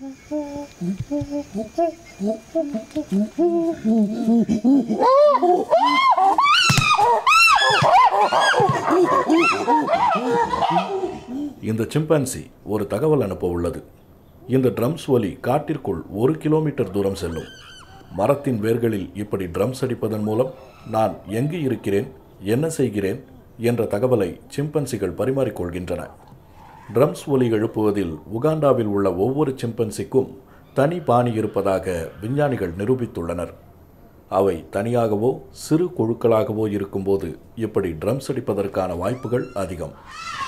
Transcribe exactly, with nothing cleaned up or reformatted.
இந்த சிம்பன்சி ஒரு தகவல் அனுப்ப உள்ளது. இந்த ட்ரம்ஸ் ஒலி காட்டிற்குள் ஒரு கிலோமீட்டர் தூரம் செல்லும். மரத்தின் வேர்களில் இப்படி ட்ரம்ஸ் அடிப்பதன் மூலம் நான் எங்கு இருக்கிறேன், என்ன செய்கிறேன் என்ற தகவலை சிம்பன்சிகள் பரிமாறிக்கொள்கின்றன. ட்ரம்ஸ் ஒலி எழுப்புவதில் உகாண்டாவில் உள்ள ஒவ்வொரு சிம்பன்சிக்கும் தனி பாணி இருப்பதாக விஞ்ஞானிகள் நிரூபித்துள்ளனர். அவை தனியாகவோ சிறு குழுக்களாகவோ இருக்கும்போது இப்படி ட்ரம்ஸ் அடிப்பதற்கான வாய்ப்புகள் அதிகம்.